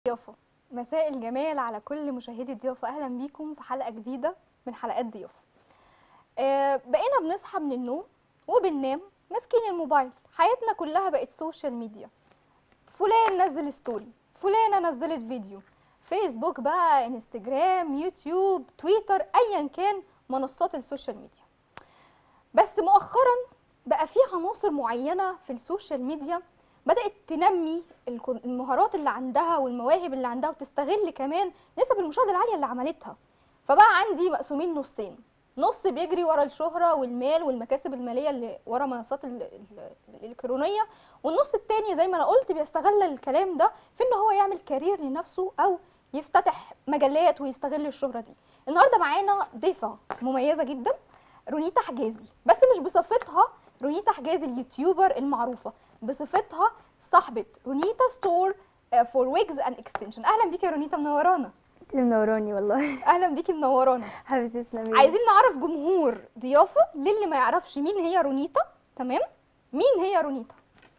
ضيافة. مساء الجمال على كل مشاهدي ضيافة، اهلا بيكم في حلقة جديدة من حلقات ضيافة. بقينا بنصحى من النوم وبننام ماسكين الموبايل، حياتنا كلها بقت سوشيال ميديا. فلان نزل ستوري، فلانة نزلت فيديو، فيسبوك بقى، انستجرام، يوتيوب، تويتر، ايا كان منصات السوشيال ميديا. بس مؤخرا بقى في عناصر معينة في السوشيال ميديا بدأت تنمي المهارات اللي عندها والمواهب اللي عندها، وتستغل كمان نسب المشاهدة العالية اللي عملتها. فبقى عندي مقسومين نصين، نص بيجري ورا الشهرة والمال والمكاسب المالية اللي ورا منصات الإلكترونية، والنص التاني زي ما أنا قلت بيستغل الكلام ده في إن هو يعمل كارير لنفسه أو يفتتح مجالات ويستغل الشهرة دي. النهارده معانا ضيفة مميزة جدا، رونيتا حجازي، بس مش بصفتها رونيتا حجازي اليوتيوبر المعروفة، بصفتها صاحبة رونيتا ستور فور ويجز اند اكستنشن. اهلا بيكي يا رونيتا، منورانا. انت منوراني والله. اهلا بيكي، منورانا. حبيبتي تسلمي. عايزين نعرف جمهور ضيافة للي ما يعرفش مين هي رونيتا. تمام، مين هي رونيتا؟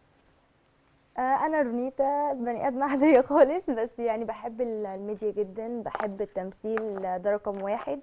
انا رونيتا بني ادمه عاديه خالص، بس يعني بحب الميديا جدا، بحب التمثيل، ده رقم واحد.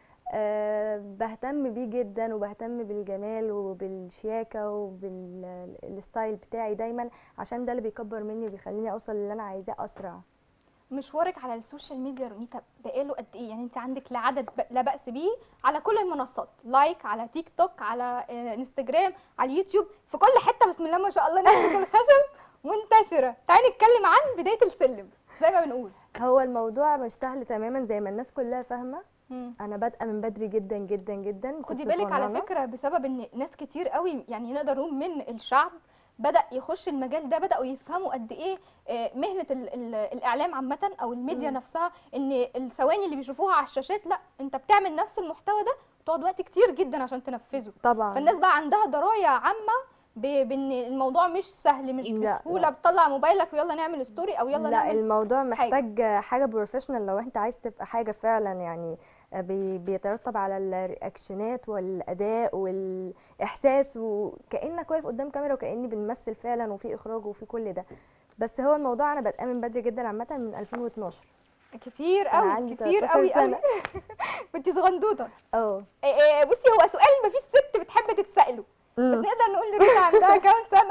بهتم بيه جدا، وبهتم بالجمال وبالشياكه وبالستايل بتاعي دايما، عشان ده اللي بيكبر مني وبيخليني اوصل للي انا عايزاه اسرع. مشوارك على السوشيال ميديا رونيتا بقاله قد ايه؟ يعني انت عندك لعدد لا بأس به على كل المنصات، لايك على تيك توك، على انستجرام، على اليوتيوب، في كل حته بسم الله ما شاء الله نفسك الخشب منتشره. تعالي نتكلم عن بدايه السلم زي ما بنقول. هو الموضوع مش سهل تماما زي ما الناس كلها فاهمه. مم. انا بادئه من بدري جدا جدا جدا، خدي كنت بالك على صغننه. فكره، بسبب ان ناس كتير قوي، يعني نقدر نقول من الشعب بدأ يخش المجال ده، بدأوا يفهموا قد ايه مهنه الاعلام عامه او الميديا نفسها، ان الثواني اللي بيشوفوها على الشاشات، لا انت بتعمل نفس المحتوى ده وتقعد وقت كتير جدا عشان تنفذه. طبعا. فالناس بقى عندها درايه عامه بان الموضوع مش سهل، مش لا بسهوله لا بتطلع موبايلك ويلا نعمل ستوري او يلا لا، نعمل الموضوع حاجه. محتاج حاجة بروفيشنال لو انت عايز تبقى حاجة فعلا، يعني بيترتب على الرياكشنات والأداء والإحساس، وكأنك واقف قدام كاميرا وكأني بنمثل فعلا، وفي إخراج وفي كل ده. بس هو الموضوع أنا بادئه من بدري جدا، عامة من 2012. كتير أنا قوي عندي كتير 13 قوي قوي. سنة. كنت صغنطوطه. اه. بصي، هو سؤال مفيش ست بتحب تتسأله، بس أمم. نقدر نقول لروتا عندها كام سنة؟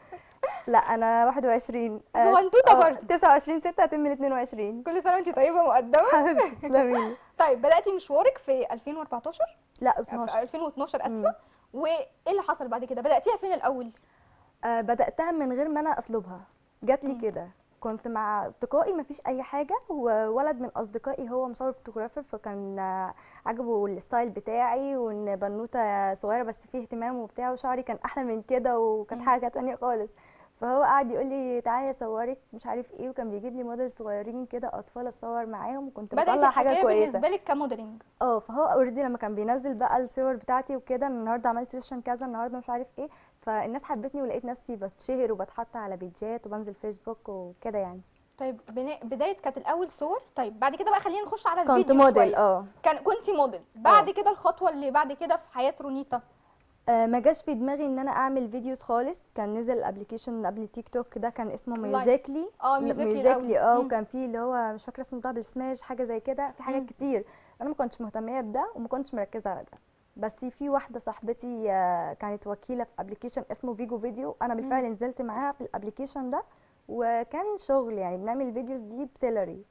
لا أنا 21. صغنطوطة برضه. 29 6 هتم ال 22. كل سنة وانت طيبة مقدمة. حبيبتي تسلميلي. طيب، بدأتي مشوارك في 2014؟ لا في 12. 2012 آسفة. وايه اللي حصل بعد كده؟ بدأتيها فين الأول؟ بدأتها من غير ما انا اطلبها، جات لي مم. كده. كنت مع اصدقائي، مفيش اي حاجه، وولد من اصدقائي هو مصور فوتوغرافر، فكان عجبه الستايل بتاعي، وان بنوته صغيره بس فيه اهتمام وبتاع، وشعري كان احلى من كده، وكانت مم. حاجه تانية خالص. فهو قعد يقول لي تعالي اصورك مش عارف ايه، وكان بيجيب لي موديل صغيرين كده اطفال اصور معاهم، وكنت بدأت بطلع حاجه الحكاية كويسه. بالنسبة لك كموديلنج. فهو اوريدي لما كان بينزل بقى الصور بتاعتي وكده، النهارده عملت سيشن كذا، النهارده مش عارف ايه، فالناس حبتني ولقيت نفسي بتشهر وبتحط على بيجات وبنزل فيسبوك وكده يعني. طيب، بداية كانت الأول صور. طيب بعد كده بقى خلينا نخش على كنت الفيديو موديل. شوية. كنتي موديل. بعد كده الخطوة اللي بعد كده في حياة رونيتا؟ ما جاش في دماغي ان انا اعمل فيديوز خالص. كان نزل الابلكيشن قبل تيك توك ده، كان اسمه لايف. ميوزيكلي. ميوزيكلي الأول. وكان فيه اللي هو مش فاكره اسمه، دبل سماش حاجه زي كده، في حاجات كتير. انا ما كنتش مهتميه بده وما كنتش مركزه على ده. بس في واحده صاحبتي كانت وكيله في ابلكيشن اسمه فيجو فيديو، انا بالفعل نزلت معاها في الابلكيشن ده، وكان شغل يعني بنعمل الفيديوز دي بسيلري.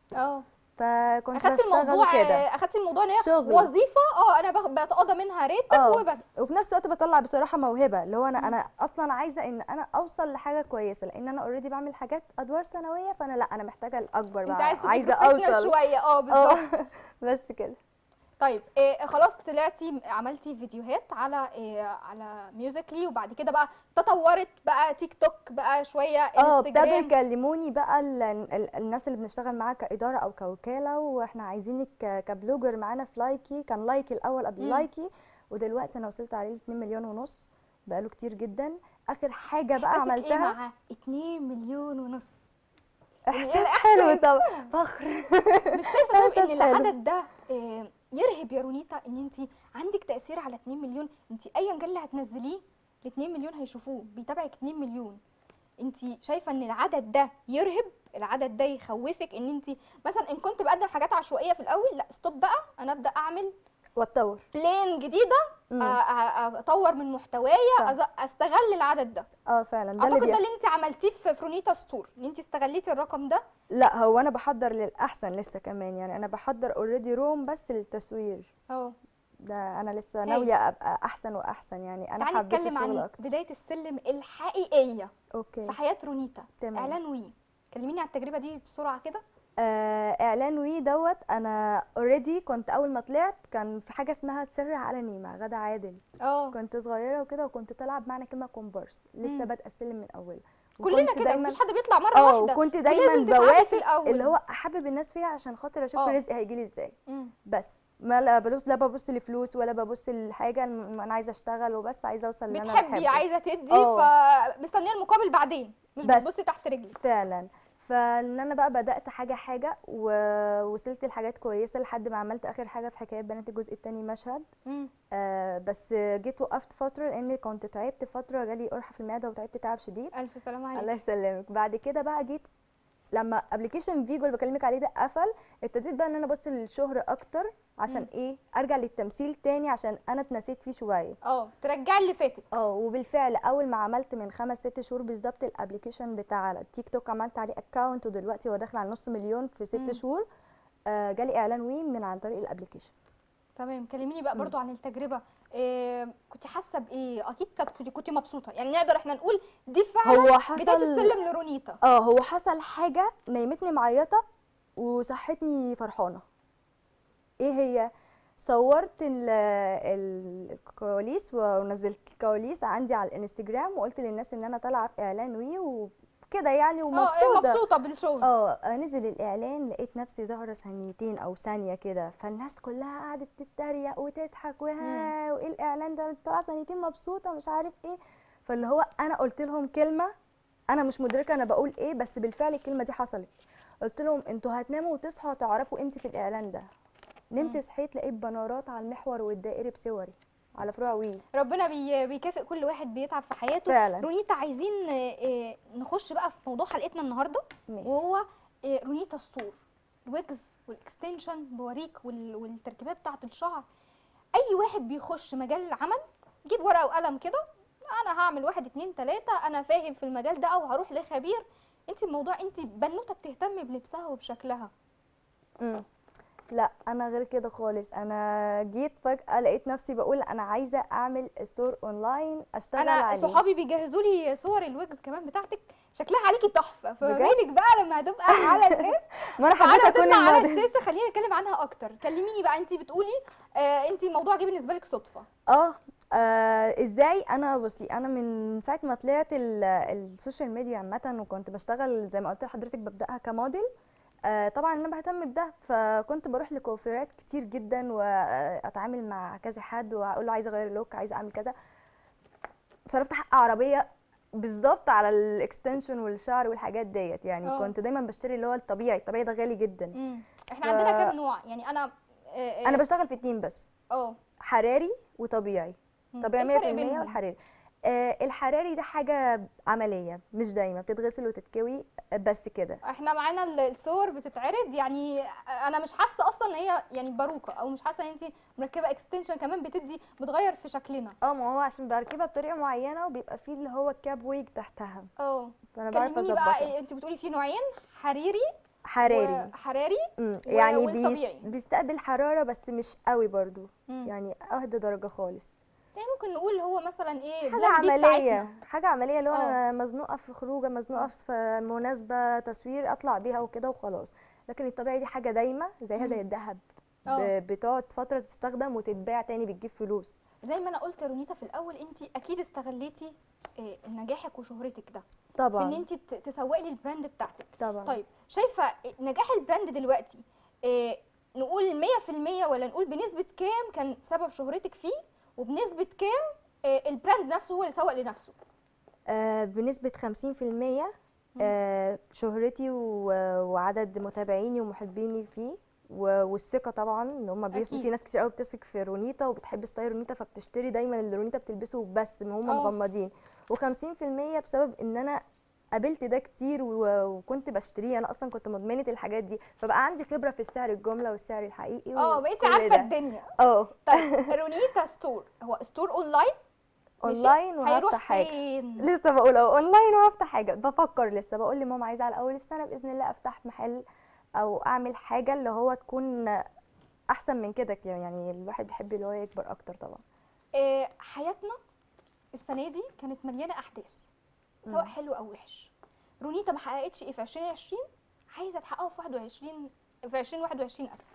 فكنت بشتغل كده اخدتي الموضوع ان هي شغل. وظيفه. انا بتقاضى منها راتب وبس. وفي نفس الوقت بطلع بصراحه موهبه، اللي هو مم. انا اصلا عايزه ان انا اوصل لحاجه كويسه، لان انا اوريدي بعمل حاجات ادوار ثانويه، فانا لا، انا محتاجه الاكبر انت بقى، عايزه تبقي عايزه بروفيشنال اوصل. شويه. بالظبط. بس كده. طيب، خلاص طلعتي عملتي فيديوهات على ميوزيكلي، وبعد كده بقى تطورت بقى تيك توك بقى شويه، ابتدوا انستجرام. يكلموني بقى الناس اللي بنشتغل معاها كاداره او كوكاله، واحنا عايزينك كبلوجر معانا في لايكي. كان لايكي الاول قبل لايكي، ودلوقتي انا وصلت عليه 2 مليون ونص، بقاله كتير جدا. اخر حاجه بقى احساسك ايه عملتها، مع 2 مليون ونص؟ احساس حلو طبعا، فخر. مش شايفه طيب ان احساس حلو. العدد ده يرهب يا رونيتا؟ ان انت عندك تاثير على 2 مليون، انت ايا كان اللي هتنزليه ال 2 مليون هيشوفوه، بيتابعك 2 مليون. انت شايفه ان العدد ده يرهب العدد ده يخوفك ان انت مثلا ان كنت بقدم حاجات عشوائيه في الاول، لا ستوب بقى، انا ابدا اعمل واتطور. بلان جديده، اطور من محتوايا، صح. استغل العدد ده. فعلا ده اللي اعتقد ده اللي بيحصل. انت عملتيه في فرونيتا ستور، ان انت استغليتي الرقم ده. لا، هو انا بحضر للاحسن لسه كمان، يعني انا بحضر اوريدي روم بس للتصوير. اه ده انا لسه هايل. ناويه ابقى احسن واحسن، يعني انا تعالي حبيت نتكلم الشغل عن اكتر. بدايه السلم الحقيقيه في اوكي. حياه رونيتا. تمام. اعلان وي، كلميني عن التجربه دي بسرعه كده. اعلان وي دوت، انا اوريدي كنت اول ما طلعت كان في حاجه اسمها سر علني مع غادة عادل. اه كنت صغيره وكده، وكنت طالعه بمعنى كلمه كومبارس، لسه بادئه السلم من اوله. كلنا وكنت كده، دايما مفيش حد بيطلع مره واحده، وكنت دايما ولازم تتعبي في بوافق اللي الاول. هو احبب الناس فيها عشان خاطر اشوف اه رزقي هيجيلي ازاي. مم. بس ما لا ببص لفلوس ولا ببص لحاجه، انا عايزه اشتغل وبس، عايزه اوصل اللي انا بتحبي بحبه. عايزه تدي، اه فمستنيه المقابل بعدين، مش بتبصي بس تحت رجلك. فعلا. فان انا بقى بدات حاجه حاجه ووصلت لحاجات كويسه لحد ما عملت اخر حاجه في حكايات بنات الجزء الثاني مشهد. مم. بس جيت وقفت فتره لان كنت تعبت فتره، جالي قرحه في المعده وتعبت تعب شديد. الف سلامه الله عليكي. يسلمك. بعد كده بقى جيت لما ابلكيشن فيجو اللي بكلمك عليه ده قفل، ابتديت بقى ان انا ابص للشهرة اكتر عشان مم. ايه ارجع للتمثيل تاني، عشان انا اتنسيت فيه شويه. ترجعي اللي فاتك. وبالفعل اول ما عملت من 5 6 شهور بالظبط الابلكيشن بتاع التيك توك، عملت عليه اكونت ودلوقتي هو داخل على نص مليون في 6 شهور. جالي اعلان وي من عن طريق الابلكيشن. تمام، كلميني بقى مم. برضو عن التجربه. كنت حاسه بايه؟ اكيد كنت مبسوطه، يعني نقدر احنا نقول دي فعلا هو بدايه حصل السلم لرونيتا. هو حصل حاجه نيمتني معيطه وصحتني فرحانه. ايه هي؟ صورت الكواليس ونزلت الكواليس عندي على الانستجرام، وقلت للناس ان انا طالعه في اعلان وي وكده يعني ومبسوطه. مبسوطه بالشغل. نزل الاعلان لقيت نفسي ظاهره ثانيتين او ثانيه كده، فالناس كلها قعدت تتريق وتضحك مم. وايه الاعلان ده، انت طالعه ثانيتين مبسوطه مش عارف ايه. فاللي هو انا قلت لهم كلمه، انا مش مدركه انا بقول ايه، بس بالفعل الكلمه دي حصلت. قلت لهم انتوا هتناموا وتصحوا هتعرفوا قيمتي في الاعلان ده. نمت مم. صحيت لقيت بنارات على المحور والدائري بصوري على فروع وي. ربنا بيكافئ كل واحد بيتعب في حياته. فعلا. رونيتا، عايزين نخش بقى في موضوع حلقتنا النهارده، ماشي. وهو رونيتا ستور، الويجز والاكستنشن بوريك والتركيبات بتاعه الشعر. اي واحد بيخش مجال العمل جيب ورقه وقلم كده، انا هعمل 1 2 3، انا فاهم في المجال ده او هروح لخبير. انت الموضوع، انت بنوته بتهتمي بلبسها وبشكلها. امم لا، انا غير كده خالص. انا جيت فجأة لقيت نفسي بقول انا عايزة اعمل ستور اونلاين اشتغل انا عليه. صحابي بيجهزوا لي صور الويجز كمان بتاعتك، شكلها عليكي تحفه، فما بجد؟ بالك بقى لما هتبقى على الناس. ما انا فعلا حبيت اكون هتطلع على الموديل. الشاشه، خلينا نتكلم عنها اكتر. كلميني بقى، انت بتقولي انت الموضوع جه بالنسبه لك صدفه. ازاي؟ انا بصي، انا من ساعه ما طلعت السوشيال ميديا عامه، وكنت بشتغل زي ما قلت لحضرتك ببداها كموديل. طبعا انا بهتم بده، فكنت بروح لكوافيرات كتير جدا واتعامل مع كذا حد واقول له عايزه اغير لوك، عايزه اعمل كذا. صرفت حق عربيه بالظبط على الاكستنشن والشعر والحاجات ديت، يعني اه كنت دايما بشتري اللي هو الطبيعي ده غالي جدا. احنا عندنا كام فانا نوع، يعني انا بشتغل في اتنين بس، اه حراري وطبيعي. ايه طبيعي الفرق 100% بينهم؟ والحراري. الحراري ده حاجة عملية مش دايما بتتغسل وتتكوي، بس كده. احنا معانا الصور بتتعرض، يعني انا مش حاسه اصلا ان هي يعني باروكه، او مش حاسه ان انت مركبه اكستنشن كمان بتغير في شكلنا. ما هو عشان بركبها بطريقة معينة وبيبقى فيه اللي هو الكاب ويج تحتها، اه فانا بعرف كلميني بقى، اظبطها. انت بتقولي في نوعين، حريري حراري. وحراري يعني والطبيعي. بيستقبل حرارة بس مش قوي برضو، مم. يعني اهدى درجة خالص. يعني ممكن نقول هو مثلا ايه حاجة بلان بي بتاعتنا. عملية، حاجة عملية، لو اه انا مزنوقة في خروجة، مزنوقة اه في مناسبة تصوير، اطلع بيها وكده وخلاص. لكن الطبيعي دي حاجة دايمة زيها مم. زي الذهب. اه بتقعد فترة تستخدم وتتباع تاني بتجيب فلوس. زي ما انا قلت يا رونيتا في الاول، انت اكيد استغليتي نجاحك وشهرتك ده في ان طبعا. انت تسوقي لي البراند بتاعتك. طبعا. طيب شايفه نجاح البراند دلوقتي، نقول 100% ولا نقول بنسبه كام كان سبب شهرتك فيه، وبنسبه كام البراند نفسه هو اللي سوق لنفسه؟ بنسبة 50%. مم. شهرتي وعدد متابعيني ومحبيني فيه، والثقة طبعا ان هم اكيد. في ناس كتير قوي بتثق في رونيتا وبتحب ستايل رونيتا، فبتشتري دايما اللي رونيتا بتلبسه بس ما هم اه مغمضين. و50% بسبب ان انا قابلت ده كتير وكنت بشتريه، انا اصلا كنت مدمنه الحاجات دي، فبقى عندي خبره في السعر الجمله والسعر الحقيقي بقيتي وكل عارفه ده. الدنيا. اه. طيب رونيتا ستور هو ستور اونلاين؟ ماشي. اونلاين هيروح وهفتح حاجه. فين؟ لسه بقول اهو اونلاين وهفتح حاجه، بفكر لسه، بقول لماما عايزه على اول السنه باذن الله افتح محل او اعمل حاجه اللي هو تكون احسن من كده، يعني الواحد بيحب اللي هو يكبر اكتر طبعا. حياتنا السنه دي كانت مليانه احداث، سواء حلو او وحش. رونيتا ما حققتش ايه في 2020 عايزه تحققه في 21 في 2021 اسفه؟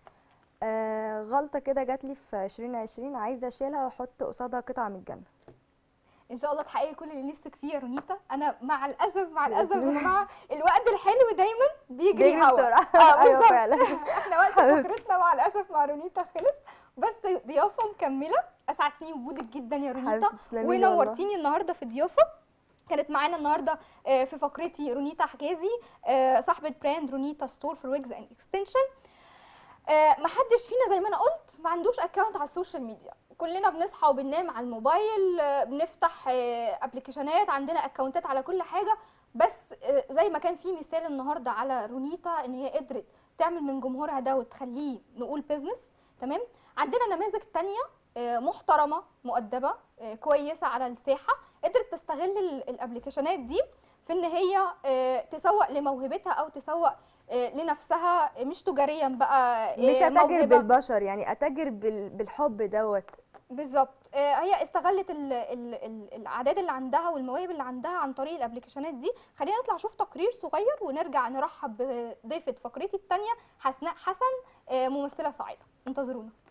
غلطه كده جات لي في 2020 عايزه اشيلها واحط قصادها قطعه من الجنه. ان شاء الله تحققي كل اللي نفسك فيه يا رونيتا. انا مع الاسف يا بإذن جماعه الوقت الحلو دايما بيجري هوا. بسرعه. ايوه بالظبط. فعلا. احنا وقت حبيبتي. فقرتنا مع الاسف مع رونيتا خلص، بس ضيافه مكمله. اسعدتني وجودك جدا يا رونيتا، حبيبتي تسلمي لي والله. ونورتيني النهارده في ضيافه. كانت معانا النهارده في فقرتي رونيتا حجازي، صاحبه براند رونيتا ستور في ويجز اند اكستنشن. محدش فينا زي ما انا قلت ما عندوش اكونت على السوشيال ميديا، كلنا بنصحى وبننام على الموبايل، بنفتح ابلكيشنات، عندنا اكونتات على كل حاجه. بس زي ما كان في مثال النهارده على رونيتا ان هي قدرت تعمل من جمهورها ده وتخليه نقول بيزنس، تمام. عندنا نماذج تانية محترمه مؤدبه كويسه على الساحه، قدرت تستغل الابلكيشنات دي في ان هي تسوق لموهبتها او تسوق لنفسها، مش تجاريا بقى، مش اتاجر موهبه. بالبشر، يعني اتاجر بالحب دوت. بالظبط. هي استغلت الاعداد اللي عندها والمواهب اللي عندها عن طريق الابلكيشنات دي. خلينا نطلع نشوف تقرير صغير ونرجع نرحب بضيفه فقرتي الثانيه حسناء حسن، ممثله صاعده. انتظرونا.